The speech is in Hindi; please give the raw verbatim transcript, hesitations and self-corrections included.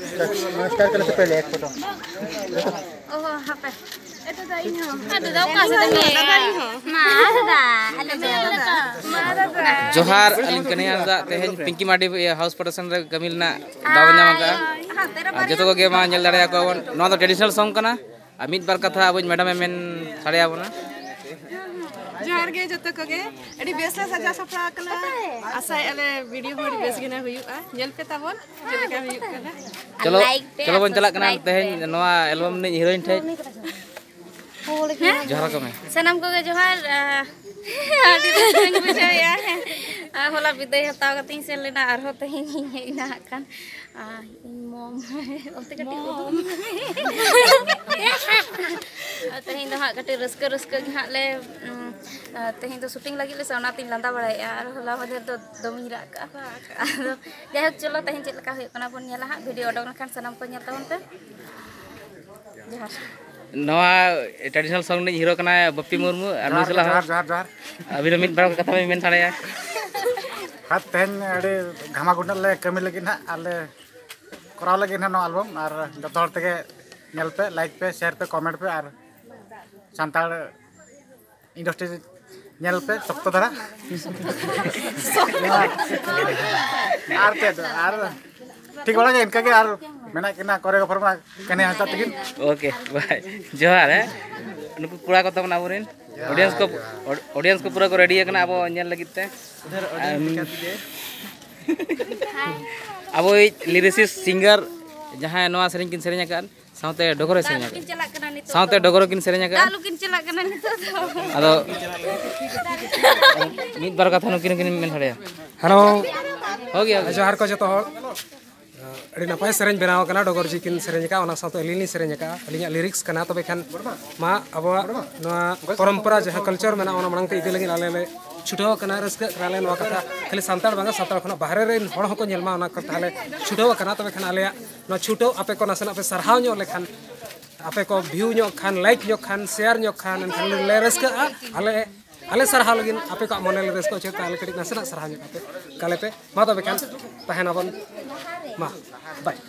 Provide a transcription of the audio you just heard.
नमस्कार करने से पहले एक फोटो ओह हापे itu dah ini ho ada dah ka sa dami marada ale marada जोहार अलिन कन्या दा तेहेन पिंकी माडी हाउस प्रोडक्शन रे कमिलना दाव ᱧᱟᱢ ᱟᱠᱟᱜᱼᱟ ᱡᱚᱛᱚ ᱠᱚᱜᱮ ᱢᱟ ᱧᱮᱞ ᱫᱟᱲᱮᱭᱟ ᱠᱚ ᱱᱚᱣᱟ ᱫᱚ ᱴᱨᱮᱰᱤशনাल ᱥᱚᱝ ᱠᱟᱱᱟ ᱟᱨ ᱢᱤᱫ ᱵᱟᱨ ᱠᱟᱛᱷᱟ ᱟᱵᱚ ᱢᱮᱰᱟᱢ ᱮ ᱢᱮᱱ ᱥᱟᱲᱮ ᱟᱵᱚᱱᱟ जोहार गे जतो कोगे अडी बेसला सजा सफरा कना आसाय अले वीडियो होडी बेस गिना हुयुआ नेल पे ताबोन जेलेका हुयुक कना चलो चलो बन चला कना तेहेन नोवा एल्बम नि हीरोइन ठे जोहार को में सनम कोगे जोहार आडी रसकन बुझाया होला बिदाय हताव कतिं सेन लेना आरो तेहिं हेना कान मम ओते कटि तेहिं दो हा कटि रस्क रस्क हा ले तेहिं तो शूटिंग लगी ले सना तीन लंदा बड़ाया आर होला मधे तो दमी रा का जाय होक चलो तेहिं चेद लका हुय कना बोन नेला हा वीडियो ओडक लखन सनम को नेल ताबन पे जोहार नवा ट्रेडिशनल सॉन्ग नि हीरो कना बप्पी मुर्मू और मिसला जोहार जोहार जोहार अभी मिट बार कथा में मेन साड़ेया हाथ तेहन अड़ी घामा गुंडल ले कमी लगी ना आले कराव लगी ना नो एल्बम और जतो हर तके नेल पे लाइक पे शेयर पे कमेंट पे और सांताड़ इंडस्ट्री नेल पे सख्त धरा आर ते आर ठीक बड़ा के इनका के आर मेना किना कोरियोग्राफर मा कने हता तकिन ओके बाय जोहार है नुकु कुड़ा को तमना बोरिन ऑडियंस को ऑडियंस को पूरा को रेडी है अब नेल लगित ते अब लिरिसिस्ट सिंगर जहां नवा सेरेंज किन सेरेंज कान साउते डोगरो सेरेंज कान साउते डोगरो किन सेरेंज कान दालु किन चला कना नितो अदो मित बार कथा नुकिन किन मेन हड़े हेलो हो गया जोहार को जतो अड़ी नपाय सेरेंज बनाव कना डोगर जी किन सेरेंज का ओना साउते अलिनी सेरेंज का अलिया लिरिक्स कना तबे खान मा अब नवा परंपरा जहां कल्चर मेना ओना मांग ते इदि लगिन आले ले छुटाव कना रस्क कराले नवा कथा खाली सांताड़ बांगा सांताड़ खना बाहरे रे हड़ हको नेलमा ओना कथा ले छुटाव कना तबे खान आले न छुटाव आपे को नसन आपे सरहाव ᱧᱚ लेखान आपे को व्यू ᱧᱚ खान लाइक ᱧᱚ खान शेयर ᱧᱚ खान खान ले रस्क आले आले सरहाव लगिन आपे को मने ले रस्क चेता आले कडी नसन सरहाव ᱧᱚ आपे काले पे मा तबे खान तहना बन मा बाय